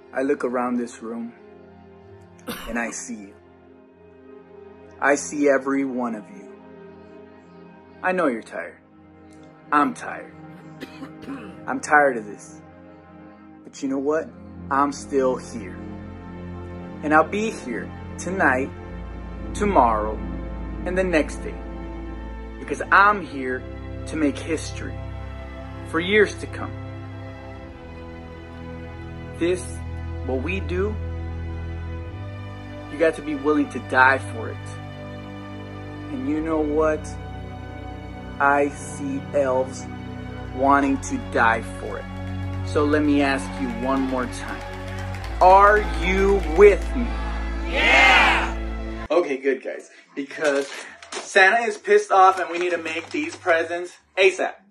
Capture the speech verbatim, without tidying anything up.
I look around this room and I see you. I see every one of you. I know you're tired. I'm tired. I'm tired of this. But you know what? I'm still here. And I'll be here tonight, tomorrow, and the next day. Because I'm here to make history for years to come. This, what we do, you got to be willing to die for it. And you know what? I see elves wanting to die for it. So let me ask you one more time. Are you with me? Yeah! Okay, good guys. Because Santa is pissed off and we need to make these presents ASAP.